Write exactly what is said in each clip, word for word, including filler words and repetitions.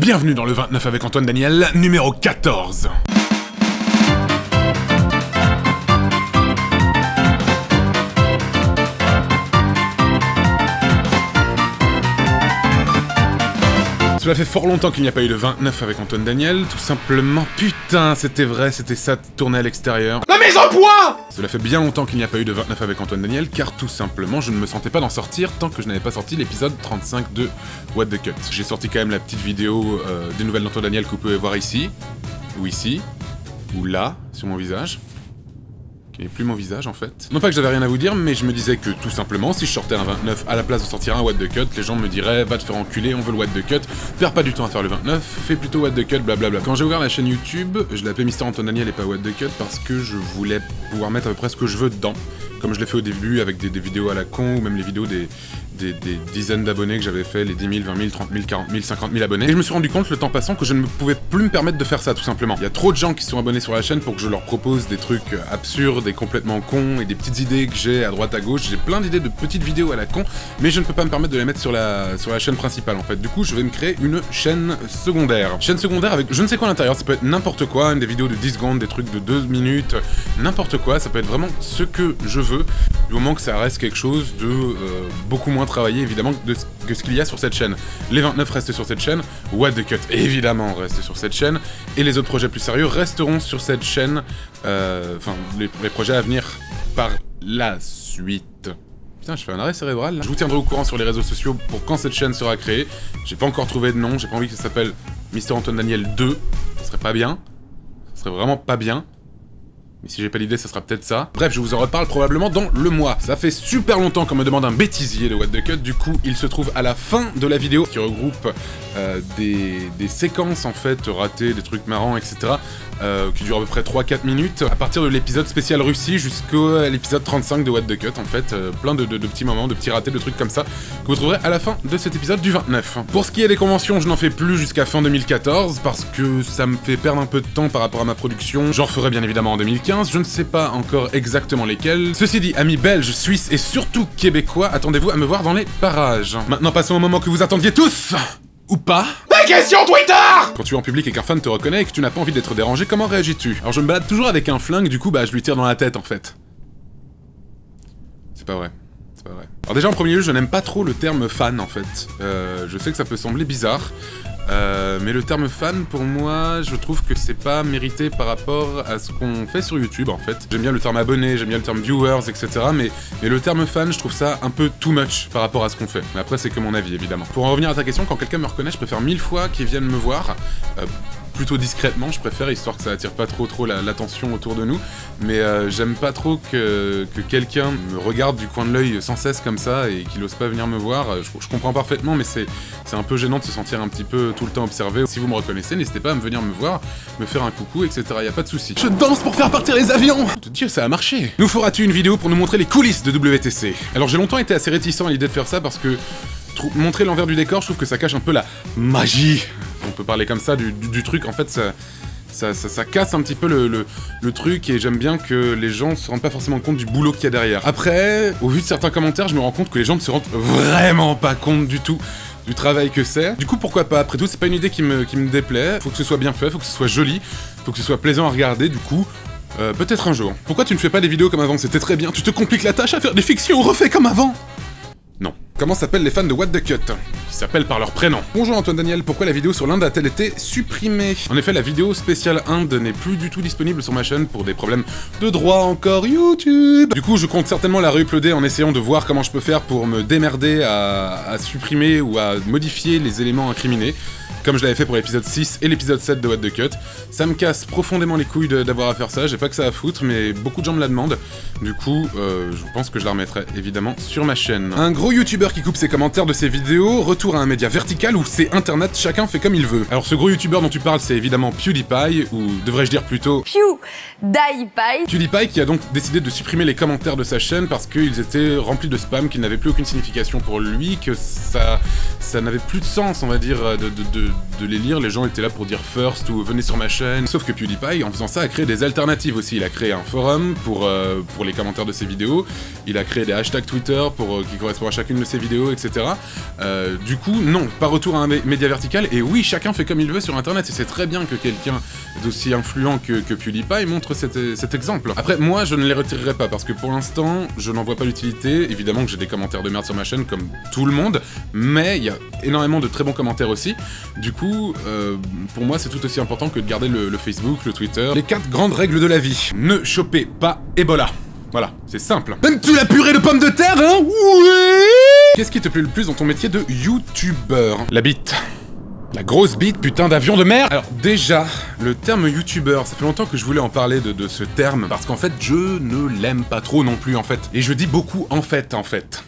Bienvenue dans le vingt-neuf avec Antoine Daniel, numéro quatorze. Cela fait fort longtemps qu'il n'y a pas eu de vingt-neuf avec Antoine Daniel, tout simplement, putain, c'était vrai, c'était ça, tourner à l'extérieur. La mise en point! Cela fait bien longtemps qu'il n'y a pas eu de vingt-neuf avec Antoine Daniel, car tout simplement, je ne me sentais pas d'en sortir tant que je n'avais pas sorti l'épisode trente-cinq de What the Cut. J'ai sorti quand même la petite vidéo euh, des nouvelles d'Antoine Daniel que vous pouvez voir ici, ou ici, ou là, sur mon visage. Qui n'est plus mon visage en fait. Non pas que j'avais rien à vous dire, mais je me disais que tout simplement, si je sortais un vingt-neuf à la place de sortir un What the Cut, les gens me diraient va te faire enculer, on veut le What the Cut, perds pas du temps à faire le vingt-neuf, fais plutôt What the Cut, blablabla. Quand j'ai ouvert la chaîne YouTube, je l'appelais Mister Antoine Daniel et pas What the Cut parce que je voulais pouvoir mettre à peu près ce que je veux dedans. Comme je l'ai fait au début avec des, des vidéos à la con, ou même les vidéos des, des, des dizaines d'abonnés que j'avais fait, les dix mille, vingt mille, trente mille, quarante mille, cinquante mille abonnés. Et je me suis rendu compte le temps passant que je ne pouvais plus me permettre de faire ça tout simplement. Il y a trop de gens qui sont abonnés sur la chaîne pour que je leur propose des trucs absurdes et complètement cons et des petites idées que j'ai à droite à gauche. J'ai plein d'idées de petites vidéos à la con, mais je ne peux pas me permettre de les mettre sur la, sur la chaîne principale en fait. Du coup, je vais me créer une chaîne secondaire. Chaîne secondaire avec je ne sais quoi à l'intérieur, ça peut être n'importe quoi, des vidéos de dix secondes, des trucs de deux minutes, n'importe quoi, ça peut être vraiment ce que je veux, du moment que ça reste quelque chose de euh, beaucoup moins travaillé évidemment de, que ce qu'il y a sur cette chaîne. Les vingt-neuf restent sur cette chaîne, What the Cut évidemment reste sur cette chaîne, et les autres projets plus sérieux resteront sur cette chaîne, euh, enfin les, les projets à venir par la suite. Putain, je fais un arrêt cérébral là. Je vous tiendrai au courant sur les réseaux sociaux pour quand cette chaîne sera créée. J'ai pas encore trouvé de nom, j'ai pas envie que ça s'appelle Mister Antoine Daniel deux, ça serait pas bien, ça serait vraiment pas bien. Mais si j'ai pas l'idée, ça sera peut-être ça. Bref, je vous en reparle probablement dans le mois. Ça fait super longtemps qu'on me demande un bêtisier de What the Cut, du coup, il se trouve à la fin de la vidéo, qui regroupe euh, des, des séquences, en fait, ratées, des trucs marrants, et cetera, euh, qui durent à peu près trois quatre minutes, à partir de l'épisode spécial Russie jusqu'à l'épisode trente-cinq de What the Cut, en fait, euh, plein de, de, de petits moments, de petits ratés, de trucs comme ça, que vous trouverez à la fin de cet épisode du vingt-neuf. Pour ce qui est des conventions, je n'en fais plus jusqu'à fin deux mille quatorze, parce que ça me fait perdre un peu de temps par rapport à ma production. J'en referai bien évidemment en deux mille quinze, je ne sais pas encore exactement lesquels. Ceci dit, amis belges, suisses et surtout québécois, attendez-vous à me voir dans les parages. Maintenant passons au moment que vous attendiez tous. Ou pas. La question Twitter! Quand tu es en public et qu'un fan te reconnaît et que tu n'as pas envie d'être dérangé, comment réagis-tu? Alors je me balade toujours avec un flingue, du coup bah je lui tire dans la tête en fait. C'est pas vrai. C'est pas vrai. Alors déjà en premier lieu, je n'aime pas trop le terme fan en fait. Euh, je sais que ça peut sembler bizarre. Euh, mais le terme fan, pour moi, je trouve que c'est pas mérité par rapport à ce qu'on fait sur YouTube, en fait. J'aime bien le terme abonné, j'aime bien le terme viewers, et cetera. Mais, mais le terme fan, je trouve ça un peu too much par rapport à ce qu'on fait. Mais après, c'est que mon avis, évidemment. Pour en revenir à ta question, quand quelqu'un me reconnaît, je préfère mille fois qu'il vienne me voir. Euh, plutôt discrètement, je préfère, histoire que ça attire pas trop trop l'attention la, autour de nous. Mais euh, j'aime pas trop que, que quelqu'un me regarde du coin de l'œil sans cesse comme ça et qu'il ose pas venir me voir. Je, je comprends parfaitement, mais c'est un peu gênant de se sentir un petit peu tout le temps observé. Si vous me reconnaissez, n'hésitez pas à me venir me voir, me faire un coucou, et cetera. Y a pas de souci. Je danse pour faire partir les avions! Dieu, ça a marché! Nous feras-tu une vidéo pour nous montrer les coulisses de W T C? Alors j'ai longtemps été assez réticent à l'idée de faire ça parce que montrer l'envers du décor, je trouve que ça cache un peu la magie. On peut parler comme ça du, du, du truc, en fait, ça, ça, ça, ça casse un petit peu le, le, le truc, et j'aime bien que les gens se rendent pas forcément compte du boulot qu'il y a derrière. Après, au vu de certains commentaires, je me rends compte que les gens ne se rendent vraiment pas compte du tout du travail que c'est. Du coup, pourquoi pas? Après tout, c'est pas une idée qui me, qui me déplaît, faut que ce soit bien fait, faut que ce soit joli, faut que ce soit plaisant à regarder, du coup... Euh, peut-être un jour. Pourquoi tu ne fais pas des vidéos comme avant? C'était très bien, tu te compliques la tâche à faire des fictions, refais comme avant! Non. Comment s'appellent les fans de What the Cut? Ils s'appellent par leur prénom. Bonjour Antoine Daniel, pourquoi la vidéo sur l'Inde a-t-elle été supprimée? En effet, la vidéo spéciale Inde n'est plus du tout disponible sur ma chaîne pour des problèmes de droit encore YouTube. Du coup, je compte certainement la re-uploader en essayant de voir comment je peux faire pour me démerder à, à supprimer ou à modifier les éléments incriminés, comme je l'avais fait pour l'épisode six et l'épisode sept de What the Cut. Ça me casse profondément les couilles d'avoir à faire ça, j'ai pas que ça à foutre, mais beaucoup de gens me la demandent. Du coup, euh, je pense que je la remettrai évidemment sur ma chaîne. Un gros youtubeur qui coupe ses commentaires de ses vidéos, retour à un média vertical où c'est internet, chacun fait comme il veut. Alors ce gros youtubeur dont tu parles, c'est évidemment PewDiePie, ou devrais-je dire plutôt PewDiePie. PewDiePie qui a donc décidé de supprimer les commentaires de sa chaîne parce qu'ils étaient remplis de spam, qu'ils n'avaient plus aucune signification pour lui, que ça, ça n'avait plus de sens, on va dire, de, de, de, de les lire. Les gens étaient là pour dire first ou venez sur ma chaîne. Sauf que PewDiePie, en faisant ça, a créé des alternatives aussi. Il a créé un forum pour, euh, pour les commentaires de ses vidéos, il a créé des hashtags Twitter pour, euh, qui correspondent à chacune de ses vidéos, et cetera. Euh, du coup, non, pas retour à un média vertical, et oui, chacun fait comme il veut sur internet, et c'est très bien que quelqu'un d'aussi influent que, que PewDiePie montre cet, cet exemple. Après, moi, je ne les retirerai pas, parce que pour l'instant, je n'en vois pas l'utilité. Évidemment que j'ai des commentaires de merde sur ma chaîne, comme tout le monde, mais il y a énormément de très bons commentaires aussi. Du coup, euh, pour moi, c'est tout aussi important que de garder le, le Facebook, le Twitter. Les quatre grandes règles de la vie. Ne chopez pas Ebola. Voilà, c'est simple. Aimes-tu la purée de pommes de terre, hein? Oui. Qu'est-ce qui te plaît le plus dans ton métier de youtubeur? La bite. La grosse bite, putain d'avion de mer. Alors déjà, le terme youtubeur, ça fait longtemps que je voulais en parler de, de ce terme, parce qu'en fait, je ne l'aime pas trop non plus, en fait. Et je dis beaucoup en fait, en fait.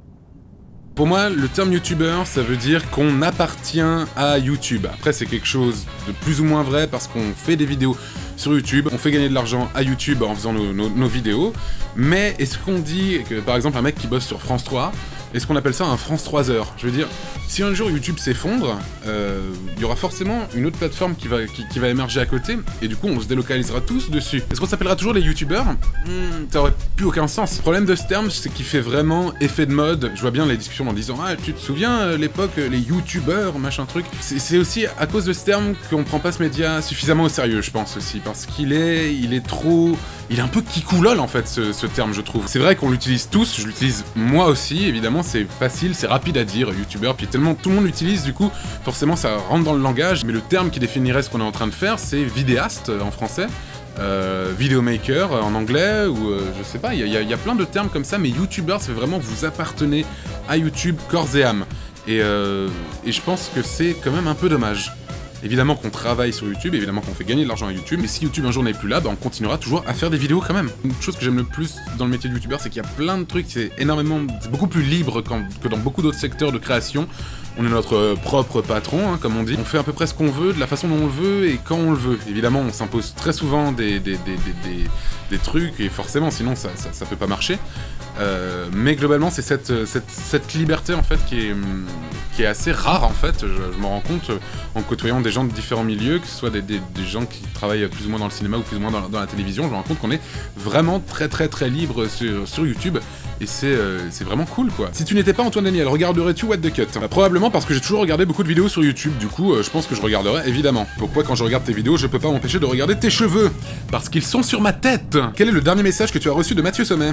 Pour moi, le terme youtubeur, ça veut dire qu'on appartient à YouTube. Après, c'est quelque chose de plus ou moins vrai parce qu'on fait des vidéos sur YouTube, on fait gagner de l'argent à YouTube en faisant nos, nos, nos vidéos. Mais est-ce qu'on dit que, par exemple, un mec qui bosse sur France trois, est-ce qu'on appelle ça un France trois heures? Je veux dire, si un jour YouTube s'effondre, euh, il y aura forcément une autre plateforme qui va, qui, qui va émerger à côté, et du coup on se délocalisera tous dessus. Est-ce qu'on s'appellera toujours les youtubeurs? hmm, Ça aurait plus aucun sens. Le problème de ce terme, c'est qu'il fait vraiment effet de mode. Je vois bien les discussions en disant « Ah, tu te souviens, euh, l'époque, les youtubeurs, machin truc ». C'est aussi à cause de ce terme qu'on prend pas ce média suffisamment au sérieux, je pense aussi, parce qu'il est, il est trop... Il est un peu kikoulol en fait, ce, ce terme, je trouve. C'est vrai qu'on l'utilise tous, je l'utilise moi aussi, évidemment, c'est facile, c'est rapide à dire, youtubeur, puis tellement tout le monde l'utilise, du coup, forcément ça rentre dans le langage, mais le terme qui définirait ce qu'on est en train de faire, c'est vidéaste en français, euh, videomaker en anglais, ou euh, je sais pas, il y, y, y a plein de termes comme ça, mais youtubeur, c'est vraiment vous appartenez à YouTube corps et âme. Et, euh, et je pense que c'est quand même un peu dommage. Évidemment qu'on travaille sur YouTube, évidemment qu'on fait gagner de l'argent à YouTube, mais si YouTube un jour n'est plus là, bah on continuera toujours à faire des vidéos quand même. Une chose que j'aime le plus dans le métier de youtubeur, c'est qu'il y a plein de trucs, c'est énormément, c'est beaucoup plus libre que dans beaucoup d'autres secteurs de création. On est notre propre patron, hein, comme on dit. On fait à peu près ce qu'on veut, de la façon dont on le veut et quand on le veut. Évidemment, on s'impose très souvent des, des, des, des, des, des trucs, et forcément, sinon ça, ça, ça peut pas marcher. Euh, mais globalement, c'est cette, cette, cette liberté en fait qui est, qui est assez rare en fait. Je, je m'en rends compte en côtoyant des gens de différents milieux, que ce soit des, des, des gens qui travaillent plus ou moins dans le cinéma ou plus ou moins dans, dans la télévision. Je me rends compte qu'on est vraiment très très très libre sur, sur YouTube, et c'est euh, c'est vraiment cool quoi. Si tu n'étais pas Antoine Daniel, regarderais-tu What the Cut? Bah, probablement parce que j'ai toujours regardé beaucoup de vidéos sur YouTube, du coup euh, je pense que je regarderai évidemment. Pourquoi quand je regarde tes vidéos, je peux pas m'empêcher de regarder tes cheveux? Parce qu'ils sont sur ma tête. Quel est le dernier message que tu as reçu de Mathieu Sommet?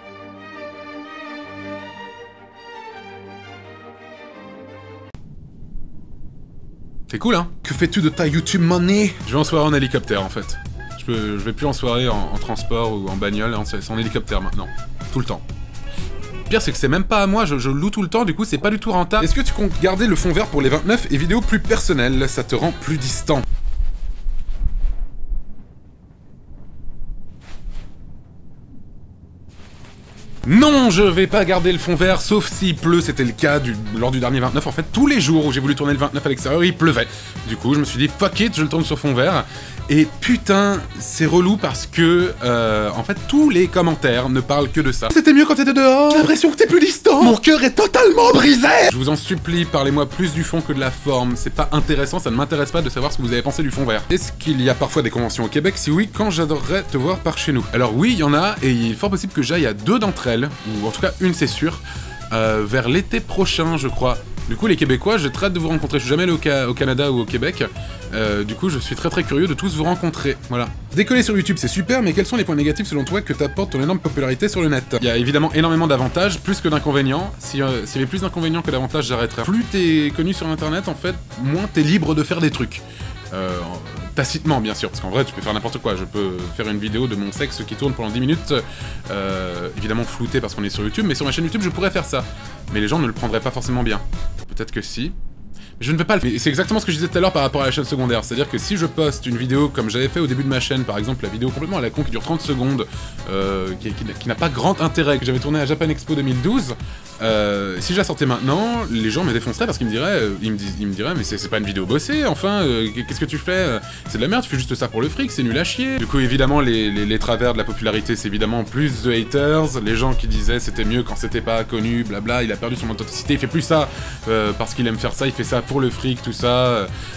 C'est cool, hein? Que fais-tu de ta YouTube money? Je vais en soirée en hélicoptère, en fait. Je, peux, je vais plus en soirée en, en transport ou en bagnole, hein, c'est en hélicoptère maintenant. Tout le temps. Le pire, c'est que c'est même pas à moi, je, je loue tout le temps, du coup, c'est pas du tout rentable. Est-ce que tu comptes garder le fond vert pour les vingt-neuf et vidéos plus personnelles? Ça te rend plus distant. Non, je vais pas garder le fond vert, sauf s'il pleut, c'était le cas du, lors du dernier vingt-neuf. En fait, tous les jours où j'ai voulu tourner le vingt-neuf à l'extérieur, il pleuvait. Du coup, je me suis dit, fuck it, je le tourne sur fond vert. Et putain, c'est relou parce que, euh, en fait, tous les commentaires ne parlent que de ça. C'était mieux quand t'étais dehors. J'ai l'impression que t'es plus distant. Mon cœur est totalement brisé. Je vous en supplie, parlez-moi plus du fond que de la forme. C'est pas intéressant, ça ne m'intéresse pas de savoir ce que vous avez pensé du fond vert. Est-ce qu'il y a parfois des conventions au Québec? Si oui, quand j'adorerais te voir par chez nous? Alors oui, il y en a, et il est fort possible que j'aille à deux d'entre elles, ou en tout cas une c'est sûr, euh, vers l'été prochain, je crois. Du coup, les Québécois, j'ai très hâte de vous rencontrer. Je suis jamais allé au, ca au Canada ou au Québec. Euh, du coup, je suis très très curieux de tous vous rencontrer. Voilà. Décoller sur YouTube, c'est super, mais quels sont les points négatifs selon toi que t'apporte ton énorme popularité sur le net? Il y a évidemment énormément d'avantages, plus que d'inconvénients. Si, euh, s'il y avait plus d'inconvénients que d'avantages, j'arrêterais. Plus t'es connu sur Internet, en fait, moins t'es libre de faire des trucs. Euh, tacitement bien sûr, parce qu'en vrai tu peux faire n'importe quoi. Je peux faire une vidéo de mon sexe qui tourne pendant dix minutes, euh, évidemment floutée parce qu'on est sur YouTube, mais sur ma chaîne YouTube je pourrais faire ça. Mais les gens ne le prendraient pas forcément bien. Peut-être que si. Je ne vais pas le faire. C'est exactement ce que je disais tout à l'heure par rapport à la chaîne secondaire. C'est-à-dire que si je poste une vidéo comme j'avais fait au début de ma chaîne, par exemple la vidéo complètement à la con qui dure trente secondes, euh, qui, qui, qui n'a pas grand intérêt, que j'avais tourné à Japan Expo deux mille douze, euh, si je la sortais maintenant, les gens me défonceraient parce qu'ils me diraient, euh, ils, me ils me diraient mais c'est pas une vidéo bossée, enfin, euh, qu'est-ce que tu fais? C'est de la merde, tu fais juste ça pour le fric, c'est nul à chier. Du coup évidemment les, les, les travers de la popularité, c'est évidemment plus de haters, les gens qui disaient c'était mieux quand c'était pas connu, blabla, il a perdu son authenticité, il fait plus ça euh, parce qu'il aime faire ça, il fait ça pour le fric, tout ça.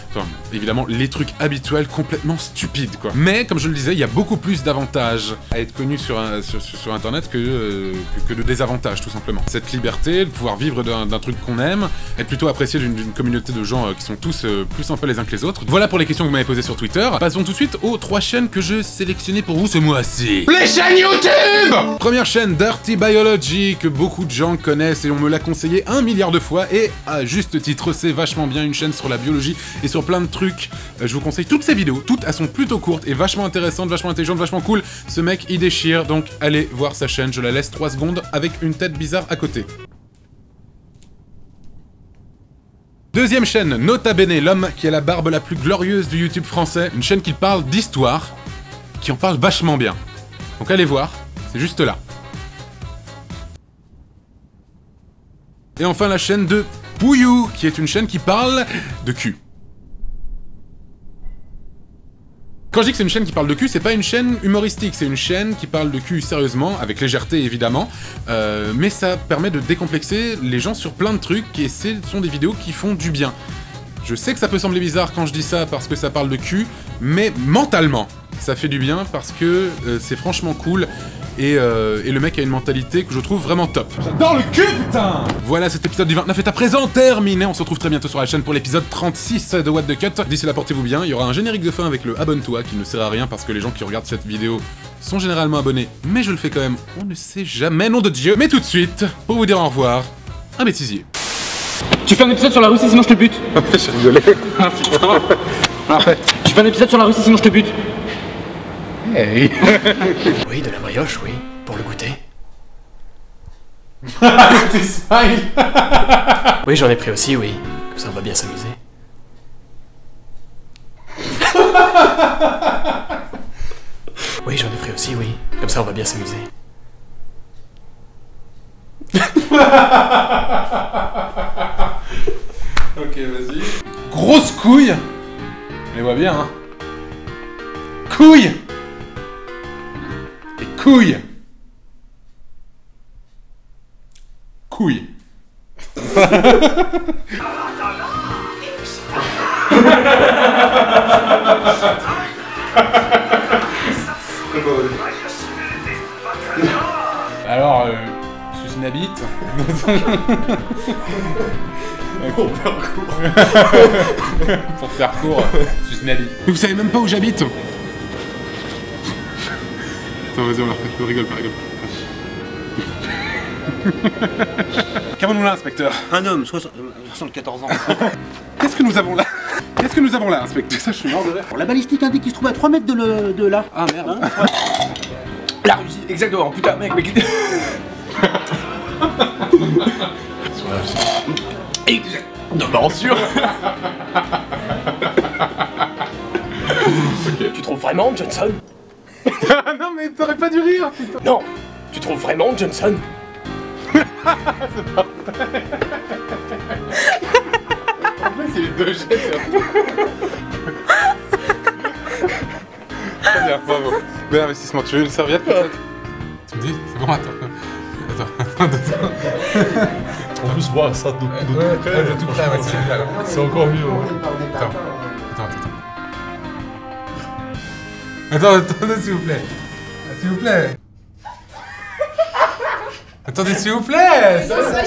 Enfin, évidemment, les trucs habituels complètement stupides, quoi. Mais, comme je le disais, il y a beaucoup plus d'avantages à être connu sur, un, sur, sur Internet que, euh, que, que de désavantages, tout simplement. Cette liberté, de pouvoir vivre d'un truc qu'on aime, être plutôt apprécié d'une communauté de gens euh, qui sont tous euh, plus sympas les uns que les autres. Voilà pour les questions que vous m'avez posées sur Twitter. Passons tout de suite aux trois chaînes que je sélectionnais pour vous ce mois-ci. Les chaînes YouTube! Première chaîne, Dirty Biology, que beaucoup de gens connaissent et on me l'a conseillé un milliard de fois, et à juste titre, c'est vachement bien, une chaîne sur la biologie et sur plein de trucs. Euh, je vous conseille toutes ces vidéos, toutes elles sont plutôt courtes et vachement intéressantes, vachement intelligentes, vachement cool. Ce mec, il déchire, donc allez voir sa chaîne, je la laisse trois secondes avec une tête bizarre à côté. Deuxième chaîne, Nota Bene, l'homme qui a la barbe la plus glorieuse du YouTube français, une chaîne qui parle d'histoire, qui en parle vachement bien. Donc allez voir, c'est juste là. Et enfin la chaîne de Pouillou, qui est une chaîne qui parle de cul. Quand je dis que c'est une chaîne qui parle de cul, c'est pas une chaîne humoristique, c'est une chaîne qui parle de cul sérieusement, avec légèreté évidemment, euh, mais ça permet de décomplexer les gens sur plein de trucs, et ce sont des vidéos qui font du bien. Je sais que ça peut sembler bizarre quand je dis ça parce que ça parle de cul, mais mentalement, ça fait du bien parce que euh, c'est franchement cool, et, euh, et le mec a une mentalité que je trouve vraiment top. J'adore le cul, putain! Voilà, cet épisode du vingt-neuf est à présent terminé, on se retrouve très bientôt sur la chaîne pour l'épisode trente-six de What the Cut. D'ici là, portez-vous bien, il y aura un générique de fin avec le abonne-toi qui ne sert à rien parce que les gens qui regardent cette vidéo sont généralement abonnés, mais je le fais quand même, on ne sait jamais, nom de Dieu. Mais tout de suite, pour vous dire au revoir, un bêtisier. Tu fais un épisode sur la Russie sinon je te bute. J'ai rigolé. Ah putain. Parfait. Tu fais un épisode sur la Russie sinon je te bute. Hey. Oui, de la brioche, oui, pour le goûter. Tes smiles. Oui, j'en ai pris aussi, oui. Comme ça, on va bien s'amuser. Oui, j'en ai pris aussi, oui. Comme ça, on va bien s'amuser. Ok, vas-y. Grosse couille. On les voit bien, hein. Couille. Et couille. Couille. Alors, euh, suce une bite. Pour faire court. Pour faire court, suce une bite. Vous savez même pas où j'habite. Attends, vas-y, on la refait. Rigole pas, rigole pas. Qu'avons-nous là, inspecteur? Un homme, soixante-quatorze ans. Qu'est-ce que nous avons là? Qu'est-ce que nous avons là, inspecteur? Ça, je suis mort de rire. La balistique indique qu'il se trouve à trois mètres de, le, de là. Ah merde. Hein? La Russie, exactement, putain mec, mec. Non, sûr. Okay. Tu trouves vraiment Johnson? Non mais t'aurais pas dû rire, putain. Non, tu trouves vraiment Johnson? C'est parfait. En plus, il est deux jets, très bien, bravo. Bon investissement. Tu veux une serviette peut-être? Tu me dis? C'est bon, attends. Attends, attends, attends. En plus, moi, ça, de, de, Ouais, de, ouais, de, de tout près, ouais, c'est génial. c'est encore mieux. Ouais. Attends, attends, attends. Attends, attendez, s'il vous plaît. S'il vous plaît. Attendez, s'il vous plaît.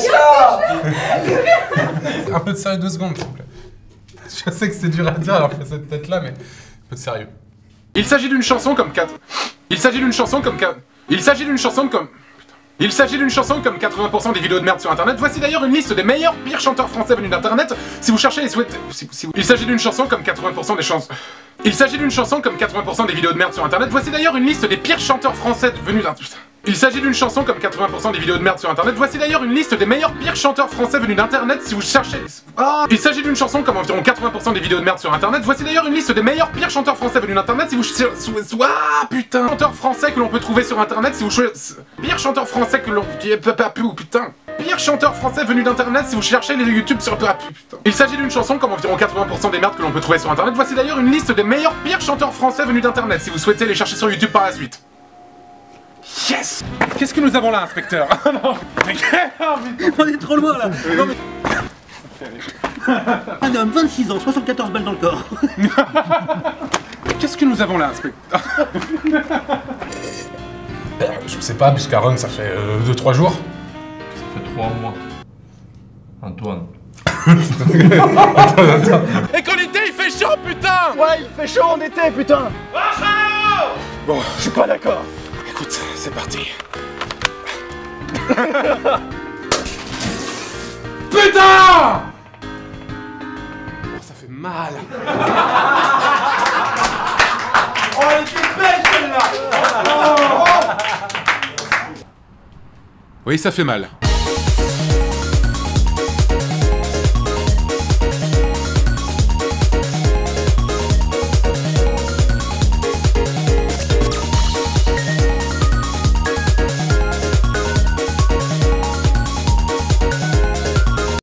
Un peu de sérieux, deux secondes, s'il vous plaît. Je sais que c'est dur à dire alors que cette tête-là, mais un peu de sérieux. Il s'agit d'une chanson comme quatre... Il s'agit d'une chanson comme quatre... Il s'agit d'une chanson comme... Il s'agit d'une chanson comme quatre-vingts pour cent des vidéos de merde sur internet. Voici d'ailleurs une liste des meilleurs pires chanteurs français venus d'internet. Si vous cherchez et souhaitez... Si, si vous... Il s'agit d'une chanson comme quatre-vingts pour cent des chansons... Il s'agit d'une chanson comme quatre-vingts pour cent des vidéos de merde sur internet. Voici d'ailleurs une liste des pires chanteurs français venus d'internet. Il s'agit d'une chanson comme quatre-vingts pour cent des vidéos de merde sur internet. Voici d'ailleurs une liste des meilleurs pires chanteurs français venus d'internet si vous cherchez... Ah. Il s'agit d'une chanson comme environ quatre-vingts pour cent des vidéos de merde sur internet. Voici d'ailleurs une liste des meilleurs pires chanteurs français venus d'internet si vous cherchez... Ah putain. Chanteurs français que l'on peut trouver sur internet si vous choisissez... Pire chanteur français que l'on... Putain. Pire chanteur français venu d'internet si vous cherchez les YouTube sur... Ah, putain. Il s'agit d'une chanson comme environ quatre-vingts pour cent des merdes que l'on peut trouver sur internet. Voici d'ailleurs une liste des meilleurs pires chanteurs français venus d'internet si vous souhaitez les chercher sur YouTube par la suite. Yes. Qu'est-ce que nous avons là, inspecteur? Non. On est trop loin là. Non, mais... Un homme, vingt-six ans, soixante-quatorze balles dans le corps. Qu'est-ce que nous avons là, inspecteur? Je sais pas, puisqu'Aaron, ça fait deux trois jours. Ça fait trois mois. Antoine. Et qu'en été, il fait chaud, putain! Ouais, il fait chaud en été, putain. Bon, Je suis pas d'accord. écoute, c'est parti. Putain! Oh, ça fait mal. Oh, elle était belle celle-là. Oui, ça fait mal.